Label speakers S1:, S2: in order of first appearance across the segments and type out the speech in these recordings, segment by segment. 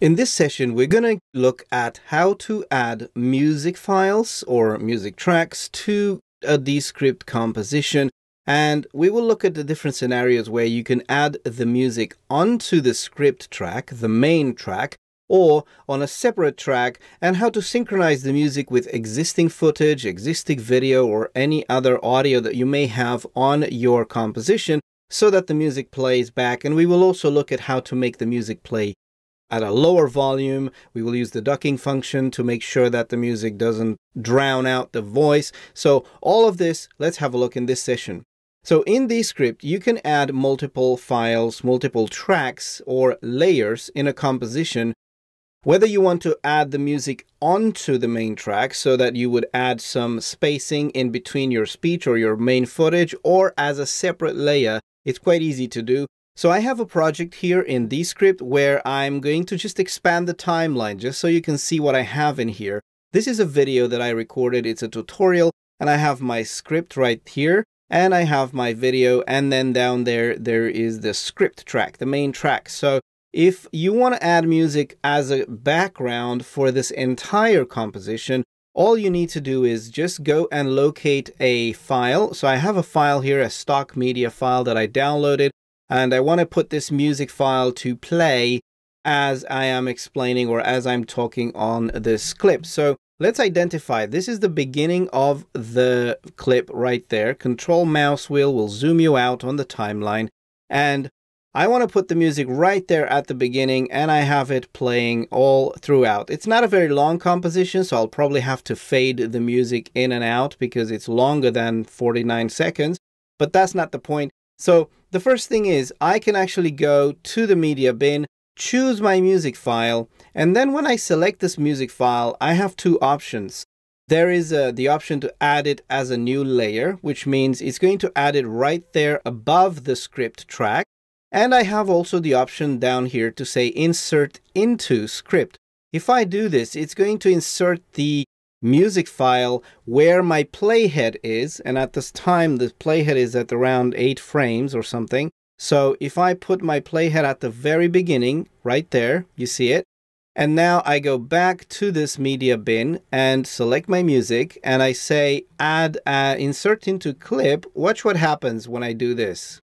S1: In this session, we're going to look at how to add music files or music tracks to a Descript composition. And we will look at the different scenarios where you can add the music onto the script track, the main track, or on a separate track, and how to synchronize the music with existing footage, existing video, or any other audio that you may have on your composition so that the music plays back. And we will also look at how to make the music play at a lower volume. We will use the ducking function to make sure that the music doesn't drown out the voice. So all of this, let's have a look in this session. So in Descript, you can add multiple files, multiple tracks or layers in a composition. Whether you want to add the music onto the main track so that you would add some spacing in between your speech or your main footage, or as a separate layer, it's quite easy to do. So I have a project here in Descript where I'm going to just expand the timeline just so you can see what I have in here. This is a video that I recorded. It's a tutorial, and I have my script right here, and I have my video, and then down there is the script track, the main track. So if you want to add music as a background for this entire composition, all you need to do is just go and locate a file. So I have a file here, a stock media file that I downloaded, and I want to put this music file to play as I am explaining or as I'm talking on this clip. So let's identify, this is the beginning of the clip right there. Control mouse wheel will zoom you out on the timeline, and I want to put the music right there at the beginning, and I have it playing all throughout. It's not a very long composition, so I'll probably have to fade the music in and out because it's longer than 49 seconds, but that's not the point. So the first thing is I can actually go to the media bin, choose my music file, and then when I select this music file, I have two options. There is the option to add it as a new layer, which means it's going to add it right there above the script track. And I have also the option down here to say insert into script. If I do this, it's going to insert the music file where my playhead is. And at this time, the playhead is at around 8 frames or something. So if I put my playhead at the very beginning, right there, you see it. And now I go back to this media bin and select my music. And I say add, insert into clip. Watch what happens when I do this.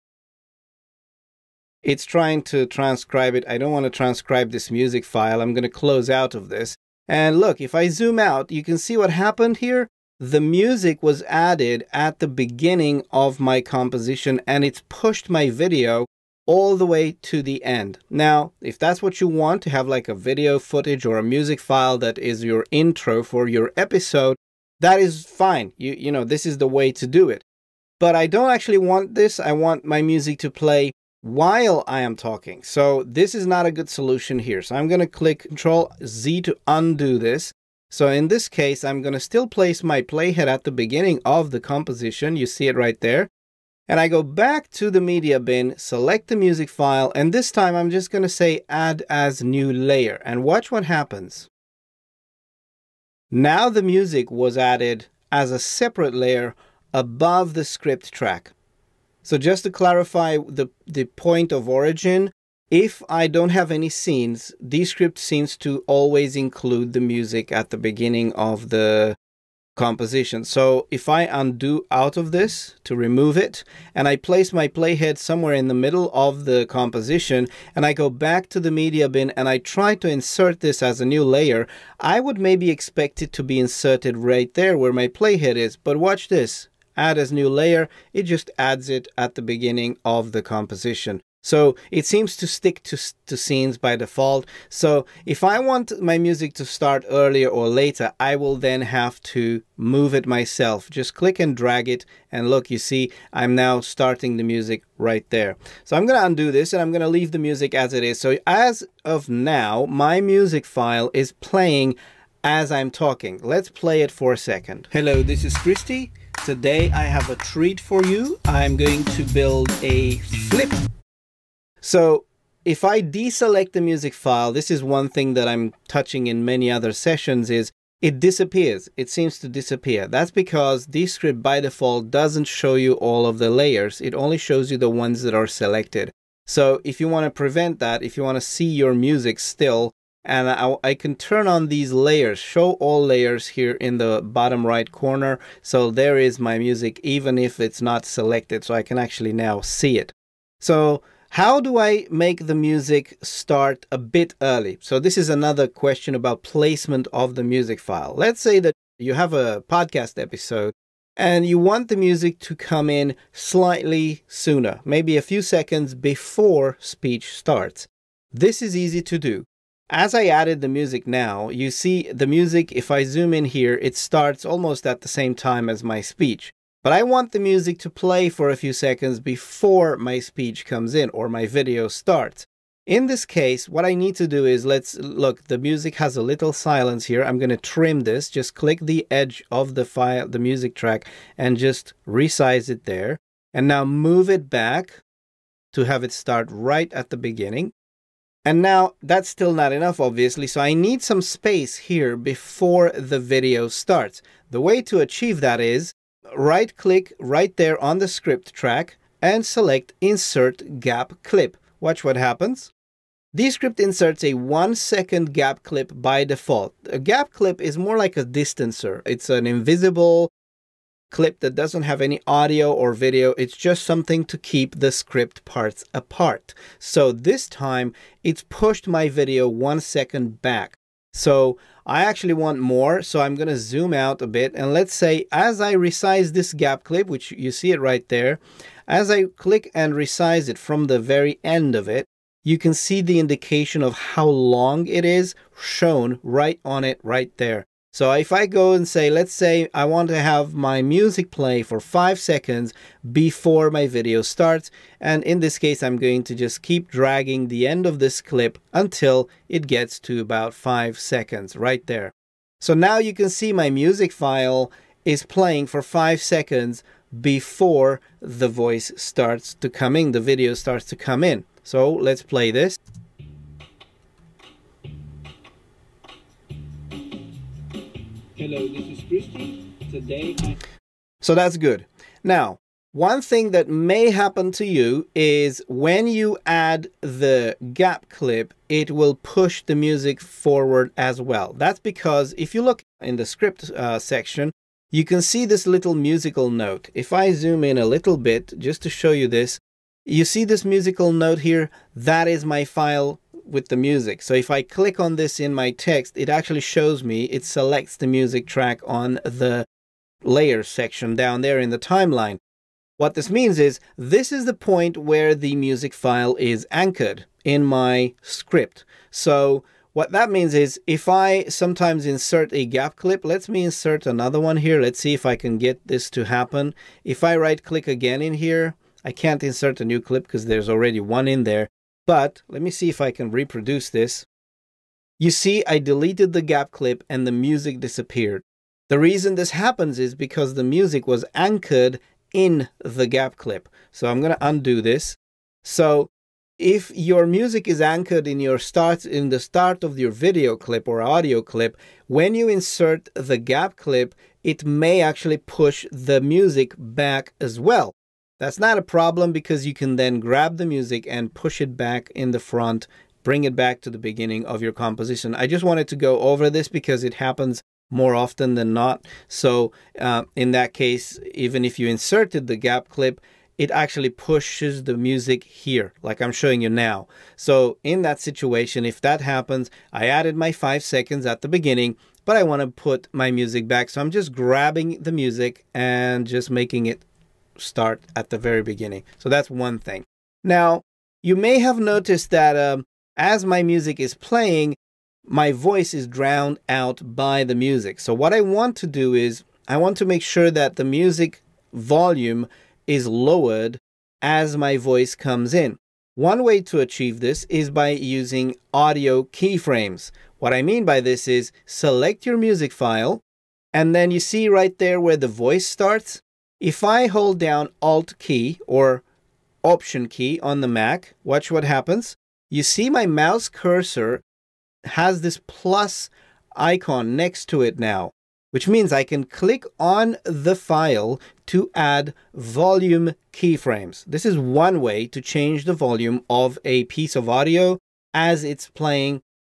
S1: It's trying to transcribe it. I don't want to transcribe this music file. I'm going to close out of this. And look, if I zoom out, you can see what happened here. The music was added at the beginning of my composition, and it's pushed my video all the way to the end. Now, if that's what you want, to have like a video footage or a music file that is your intro for your episode, that is fine. You know, this is the way to do it. But I don't actually want this. I want my music to play while I am talking. So this is not a good solution here. So I'm going to click Control Z to undo this. So in this case, I'm going to still place my playhead at the beginning of the composition. You see it right there. And I go back to the media bin, select the music file, and this time I'm just going to say add as new layer, and watch what happens. Now the music was added as a separate layer above the script track. So just to clarify the point of origin, if I don't have any scenes, Descript seems to always include the music at the beginning of the composition. So if I undo out of this to remove it, and I place my playhead somewhere in the middle of the composition, and I go back to the media bin and I try to insert this as a new layer, I would maybe expect it to be inserted right there where my playhead is. But watch this. Add as new layer, it just adds it at the beginning of the composition. So it seems to stick to scenes by default. So if I want my music to start earlier or later, I will then have to move it myself. Just click and drag it, and look, you see, I'm now starting the music right there. So I'm going to undo this, and I'm going to leave the music as it is. So as of now, my music file is playing as I'm talking. Let's play it for a second. Hello, this is Cristi. Today I have a treat for you. I'm going to build a flip. So if I deselect the music file, this is one thing that I'm touching in many other sessions, is it disappears. It seems to disappear. That's because Descript by default doesn't show you all of the layers. It only shows you the ones that are selected. So if you want to prevent that, if you want to see your music still and I can turn on these layers, show all layers here in the bottom right corner. So there is my music, even if it's not selected, so I can actually now see it. So how do I make the music start a bit early? So this is another question about placement of the music file. Let's say that you have a podcast episode and you want the music to come in slightly sooner, maybe a few seconds before speech starts. This is easy to do. As I added the music now, you see the music, if I zoom in here, it starts almost at the same time as my speech. But I want the music to play for a few seconds before my speech comes in or my video starts. In this case, what I need to do is, let's look, the music has a little silence here. I'm going to trim this, just click the edge of the file, the music track, and just resize it there. And now move it back to have it start right at the beginning. And now that's still not enough, obviously, so I need some space here before the video starts. The way to achieve that is right click right there on the script track and select Insert Gap Clip. Watch what happens. Descript inserts a 1-second gap clip by default. A gap clip is more like a distancer. It's an invisible clip that doesn't have any audio or video. It's just something to keep the script parts apart. So this time it's pushed my video 1 second back. So I actually want more, so I'm going to zoom out a bit, and let's say as I resize this gap clip, which you see it right there, as I click and resize it from the very end of it, you can see the indication of how long it is shown right on it right there. So if I go and say, let's say I want to have my music play for 5 seconds before my video starts, and in this case I'm going to just keep dragging the end of this clip until it gets to about 5 seconds right there. So now you can see my music file is playing for 5 seconds before the voice starts to come in, the video starts to come in. So let's play this.
S2: Hello, this is Cristi. Today
S1: So that's good. Now, one thing that may happen to you is when you add the gap clip, it will push the music forward as well. That's because if you look in the script section, you can see this little musical note. If I zoom in a little bit, just to show you this, you see this musical note here? That is my file with the music. So if I click on this in my text, it actually shows me, it selects the music track on the layers section down there in the timeline. What this means is this is the point where the music file is anchored in my script. So what that means is if I sometimes insert a gap clip, let me insert another one here. Let's see if I can get this to happen. If I right click again in here, I can't insert a new clip because there's already one in there. But let me see if I can reproduce this. You see, I deleted the gap clip and the music disappeared. The reason this happens is because the music was anchored in the gap clip. So I'm going to undo this. So if your music is anchored in the start of your video clip or audio clip, when you insert the gap clip, it may actually push the music back as well. That's not a problem because you can then grab the music and push it back in the front, bring it back to the beginning of your composition. I just wanted to go over this because it happens more often than not. So in that case, even if you inserted the gap clip, it actually pushes the music here, like I'm showing you now. So in that situation, if that happens, I added my 5 seconds at the beginning, but I want to put my music back. So I'm just grabbing the music and just making it start at the very beginning. So that's one thing. Now, you may have noticed that as my music is playing, my voice is drowned out by the music. So what I want to do is I want to make sure that the music volume is lowered as my voice comes in. One way to achieve this is by using audio keyframes. What I mean by this is select your music file, and then you see right there where the voice starts. If I hold down Alt key or Option key on the Mac, watch what happens. You see my mouse cursor has this plus icon next to it now, which means I can click on the file to add volume keyframes. This is one way to change the volume of a piece of audio as it's playing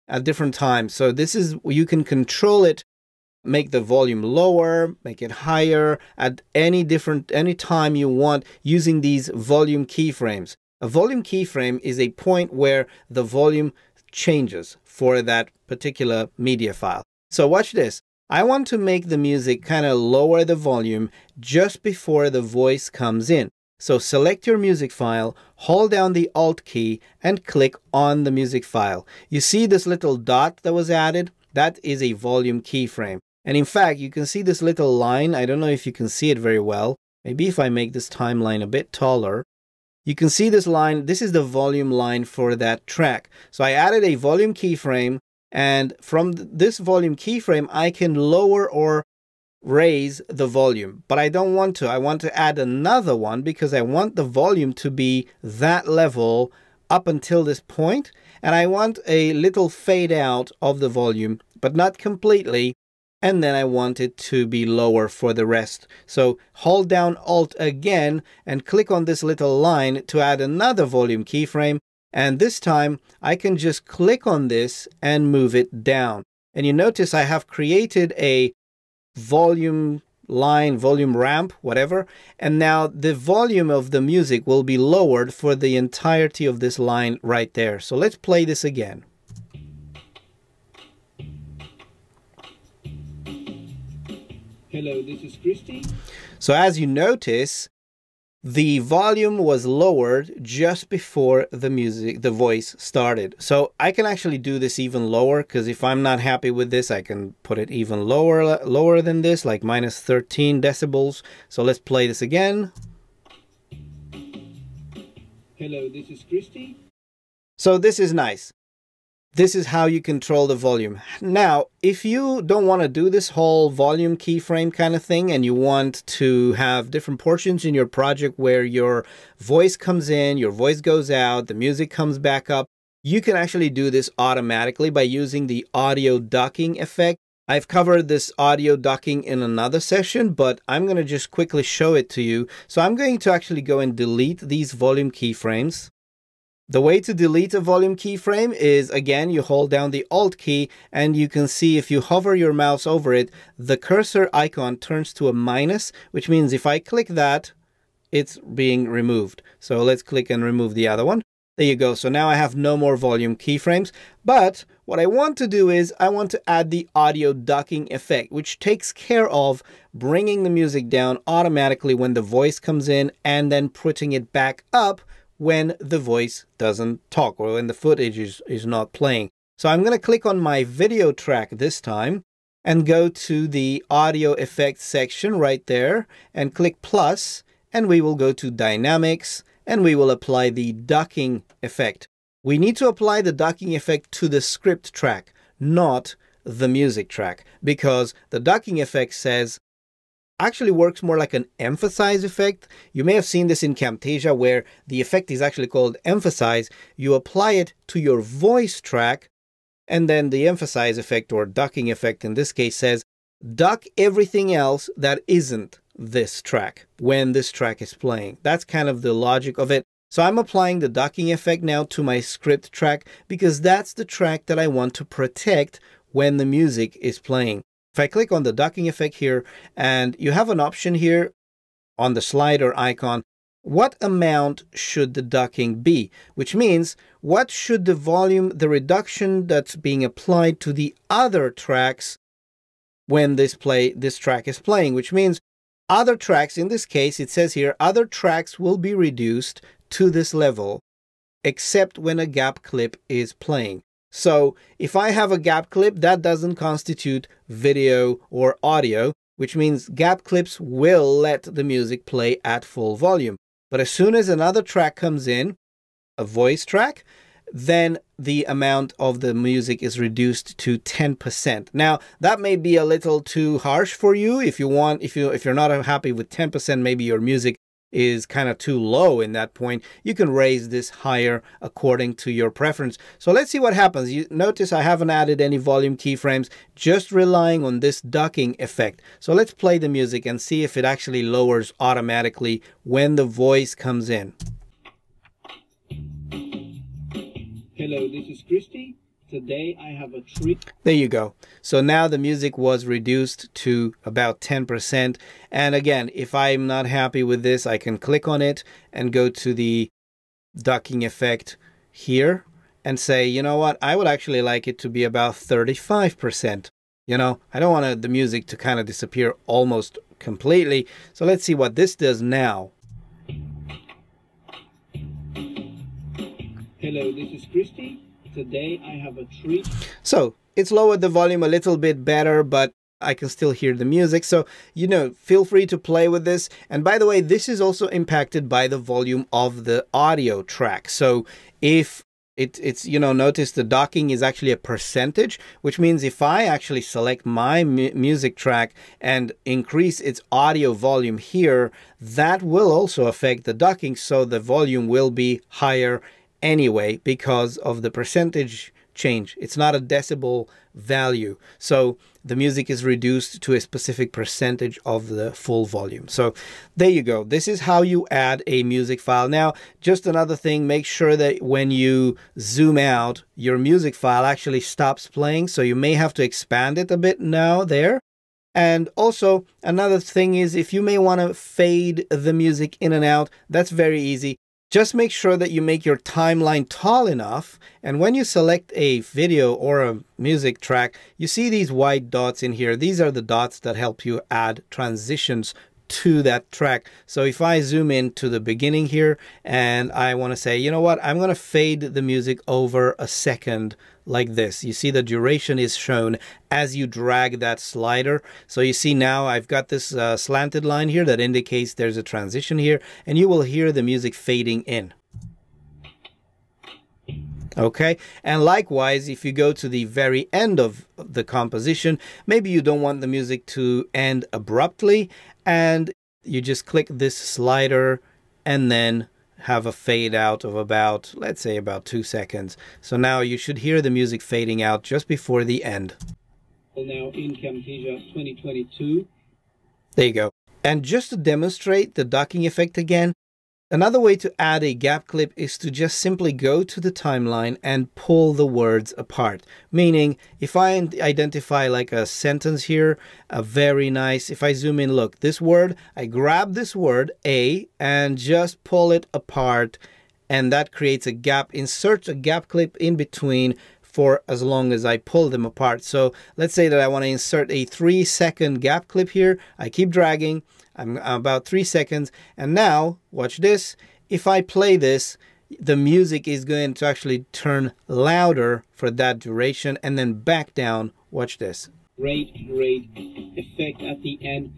S1: at different times. So this is, you can control it, make the volume lower, make it higher at any time you want using these volume keyframes. A volume keyframe is a point where the volume changes for that particular media file. So watch this. I want to make the music kind of lower the volume just before the voice comes in. So select your music file, hold down the Alt key and click on the music file. You see this little dot that was added? That is a volume keyframe. And in fact, you can see this little line. I don't know if you can see it very well. Maybe if I make this timeline a bit taller. You can see this line. This is the volume line for that track. So I added a volume keyframe, and from this volume keyframe, I can lower or raise the volume, but I don't want to. I want to add another one because I want the volume to be that level up until this point, and I want a little fade out of the volume, but not completely, and then I want it to be lower for the rest. So hold down Alt again and click on this little line to add another volume keyframe, and this time I can just click on this and move it down. And you notice I have created a volume line, volume ramp, whatever, and now the volume of the music will be lowered for the entirety of this line right there. So let's play this again.
S2: Hello, this is Cristi.
S1: So as you notice, the volume was lowered just before the voice started. So I can actually do this even lower, because if I'm not happy with this, I can put it even lower than this, like minus 13 decibels. So let's play this again.
S2: Hello, this is Cristi.
S1: So this is nice. This is how you control the volume. Now, if you don't want to do this whole volume keyframe kind of thing, and you want to have different portions in your project where your voice comes in, your voice goes out, the music comes back up, you can actually do this automatically by using the audio ducking effect. I've covered this audio ducking in another session, but I'm going to just quickly show it to you. So I'm going to actually go and delete these volume keyframes. The way to delete a volume keyframe is, again, you hold down the Alt key, and you can see if you hover your mouse over it, the cursor icon turns to a minus, which means if I click that, it's being removed. So let's click and remove the other one. There you go. So now I have no more volume keyframes. But what I want to do is I want to add the audio ducking effect, which takes care of bringing the music down automatically when the voice comes in, and then putting it back up when the voice doesn't talk or when the footage is not playing. So I'm going to click on my video track this time and go to the audio effects section right there and click plus, and we will go to dynamics and we will apply the ducking effect. We need to apply the ducking effect to the script track, not the music track, because the ducking effect actually works more like an emphasize effect. You may have seen this in Camtasia, where the effect is actually called emphasize. You apply it to your voice track, and then the emphasize effect, or ducking effect in this case, says duck everything else that isn't this track when this track is playing. That's kind of the logic of it. So I'm applying the ducking effect now to my script track, because that's the track that I want to protect when the music is playing. If I click on the ducking effect here, and you have an option here on the slider icon, what amount should the ducking be? Which means, what should the volume, the reduction that's being applied to the other tracks when this track is playing? Which means other tracks, in this case, it says here, other tracks will be reduced to this level, except when a gap clip is playing. So if I have a gap clip, that doesn't constitute video or audio, which means gap clips will let the music play at full volume. But as soon as another track comes in, a voice track, then the amount of the music is reduced to 10%. Now, that may be a little too harsh for you. If you're not happy with 10%, maybe your music is kind of too low in that point, you can raise this higher according to your preference. So let's see what happens. You notice I haven't added any volume keyframes, just relying on this ducking effect. So let's play the music and see if it actually lowers automatically when the voice comes in.
S2: Hello, this is Cristi. Today I have a treat.
S1: There you go. So now the music was reduced to about 10%. And again, if I'm not happy with this, I can click on it and go to the ducking effect here and say, you know what, I would actually like it to be about 35%. You know, I don't want the music to kind of disappear almost completely. So let's see what this does now.
S2: Hello, this is Cristi. Today I have a treat.
S1: So it's lowered the volume a little bit better, but I can still hear the music. So, you know, feel free to play with this. And by the way, this is also impacted by the volume of the audio track. So if it's, you know, notice the docking is actually a percentage, which means if I actually select my music track and increase its audio volume here, that will also affect the docking. So the volume will be higher anyway because of the percentage change. It's not a decibel value. So the music is reduced to a specific percentage of the full volume. So there you go. This is how you add a music file. Now, just another thing, make sure that when you zoom out, your music file actually stops playing. So you may have to expand it a bit now there. And also another thing is if you may want to fade the music in and out, that's very easy. Just make sure that you make your timeline tall enough. And when you select a video or a music track, you see these white dots in here. These are the dots that help you add transitions to that track. So if I zoom in to the beginning here and I want to say, you know what, I'm going to fade the music over a second like this. You see the duration is shown as you drag that slider. So you see now I've got this slanted line here that indicates there's a transition here, and you will hear the music fading in. Okay, and likewise, if you go to the very end of the composition, maybe you don't want the music to end abruptly, and you just click this slider and then have a fade out of about, let's say, about 2 seconds. So now you should hear the music fading out just before the end.
S2: Now in Camtasia 2022.
S1: There you go. And just to demonstrate the docking effect again, another way to add a gap clip is to just simply go to the timeline and pull the words apart. Meaning, if I identify like a sentence here, a very nice, if I zoom in, look, this word, I grab this word, A, and just pull it apart, and that creates a gap. Insert a gap clip in between for as long as I pull them apart. So let's say that I want to insert a 3-second gap clip here. I keep dragging. I'm about 3 seconds. And now, watch this. If I play this, the music is going to actually turn louder for that duration and then back down. Watch this.
S2: Great effect at the end.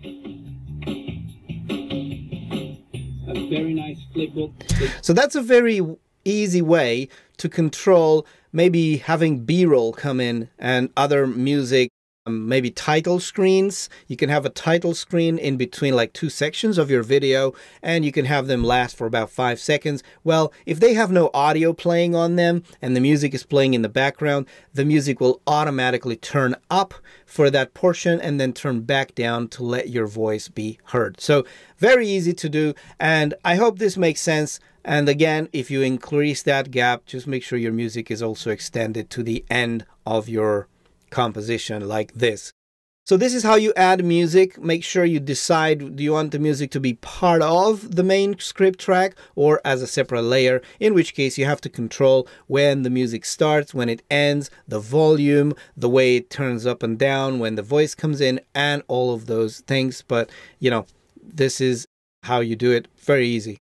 S2: A very nice flipbook.
S1: So that's a very easy way to control maybe having B-roll come in and other music, maybe title screens. You can have a title screen in between like 2 sections of your video, and you can have them last for about 5 seconds. Well, if they have no audio playing on them and the music is playing in the background, the music will automatically turn up for that portion and then turn back down to let your voice be heard. So very easy to do, and I hope this makes sense. And again, if you increase that gap, just make sure your music is also extended to the end of your composition like this. So this is how you add music. Make sure you decide, do you want the music to be part of the main script track or as a separate layer, in which case you have to control when the music starts, when it ends, the volume, the way it turns up and down, when the voice comes in, and all of those things. But, you know, this is how you do it. Very easy.